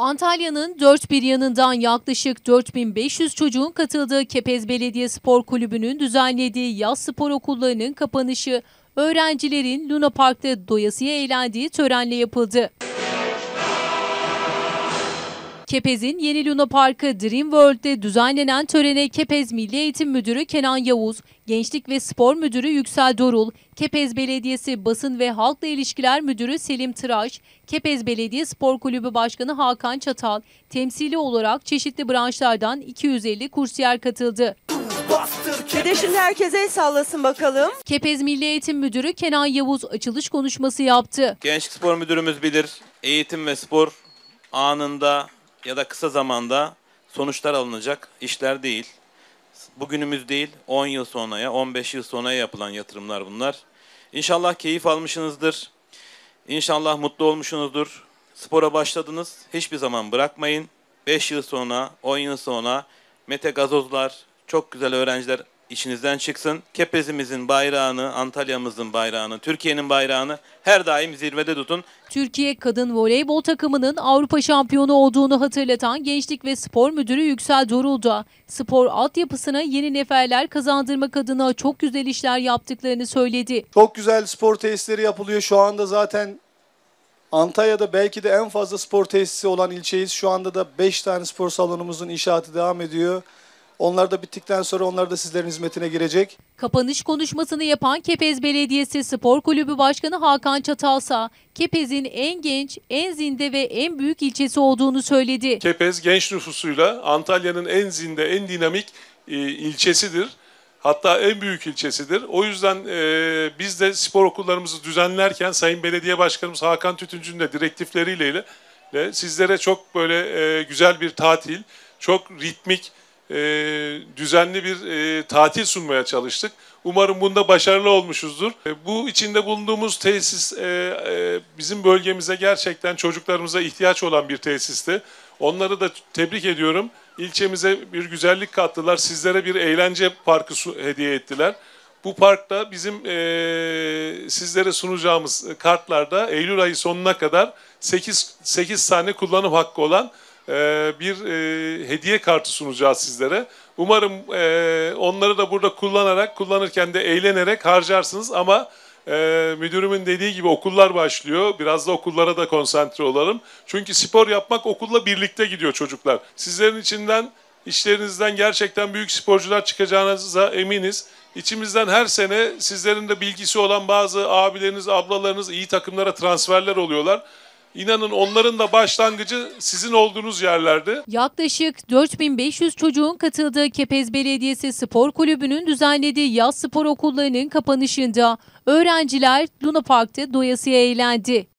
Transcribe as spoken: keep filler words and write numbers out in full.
Antalya'nın dört bir yanından yaklaşık dört bin beş yüz çocuğun katıldığı Kepez Belediye Spor Kulübü'nün düzenlediği yaz spor okullarının kapanışı öğrencilerin Luna Park'ta doyasıya eğlendiği törenle yapıldı. Kepez'in yeni Luna Parkı Dream World'de düzenlenen törene Kepez Milli Eğitim Müdürü Kenan Yavuz, Gençlik ve Spor Müdürü Yüksel Dorul, Kepez Belediyesi Basın ve Halkla İlişkiler Müdürü Selim Tıraş, Kepez Belediye Spor Kulübü Başkanı Hakan Çatal, temsili olarak çeşitli branşlardan iki yüz elli kursiyer katıldı. Bir de şimdi herkese el sallasın bakalım. Kepez Milli Eğitim Müdürü Kenan Yavuz açılış konuşması yaptı. Gençlik Spor Müdürümüz bilir, eğitim ve spor anında ya da kısa zamanda sonuçlar alınacak işler değil. Bugünümüz değil, on yıl sonraya, on beş yıl sonraya yapılan yatırımlar bunlar. İnşallah keyif almışsınızdır. İnşallah mutlu olmuşsunuzdur. Spora başladınız, hiçbir zaman bırakmayın. beş yıl sonra, on yıl sonra Mete Gazozlar, çok güzel öğrenciler işinizden çıksın. Kepez'imizin bayrağını, Antalya'mızın bayrağını, Türkiye'nin bayrağını her daim zirvede tutun. Türkiye Kadın Voleybol takımının Avrupa şampiyonu olduğunu hatırlatan Gençlik ve Spor Müdürü Yüksel Dorul da spor altyapısına yeni neferler kazandırmak adına çok güzel işler yaptıklarını söyledi. Çok güzel spor tesisleri yapılıyor. Şu anda zaten Antalya'da belki de en fazla spor tesisi olan ilçeyiz. Şu anda da beş tane spor salonumuzun inşaatı devam ediyor. Onlar da bittikten sonra onlar da sizlerin hizmetine girecek. Kapanış konuşmasını yapan Kepez Belediyesi Spor Kulübü Başkanı Hakan Çatalsa, Kepez'in en genç, en zinde ve en büyük ilçesi olduğunu söyledi. Kepez genç nüfusuyla Antalya'nın en zinde, en dinamik e, ilçesidir. Hatta en büyük ilçesidir. O yüzden e, biz de spor okullarımızı düzenlerken Sayın Belediye Başkanımız Hakan Tütüncü'nün de direktifleriyle de sizlere çok böyle e, güzel bir tatil, çok ritmik, E, düzenli bir e, tatil sunmaya çalıştık. Umarım bunda başarılı olmuşuzdur. E, bu içinde bulunduğumuz tesis e, e, bizim bölgemize gerçekten çocuklarımıza ihtiyaç olan bir tesisti. Onları da tebrik ediyorum. İlçemize bir güzellik kattılar. Sizlere bir eğlence parkı hediye ettiler. Bu parkta bizim e, sizlere sunacağımız kartlarda Eylül ayı sonuna kadar sekiz, sekiz tane kullanım hakkı olan bir e, hediye kartı sunacağız sizlere. Umarım e, onları da burada kullanarak, kullanırken de eğlenerek harcarsınız ama e, müdürümün dediği gibi okullar başlıyor. Biraz da okullara da konsantre olalım. Çünkü spor yapmak okulla birlikte gidiyor çocuklar. Sizlerin içinden, işlerinizden gerçekten büyük sporcular çıkacağınıza eminiz. İçimizden her sene sizlerin de bilgisi olan bazı abileriniz, ablalarınız iyi takımlara transferler oluyorlar. İnanın onların da başlangıcı sizin olduğunuz yerlerde. Yaklaşık dört bin beş yüz çocuğun katıldığı Kepez Belediyesi Spor Kulübü'nün düzenlediği yaz spor okullarının kapanışında öğrenciler Luna Park'ta doyasıya eğlendi.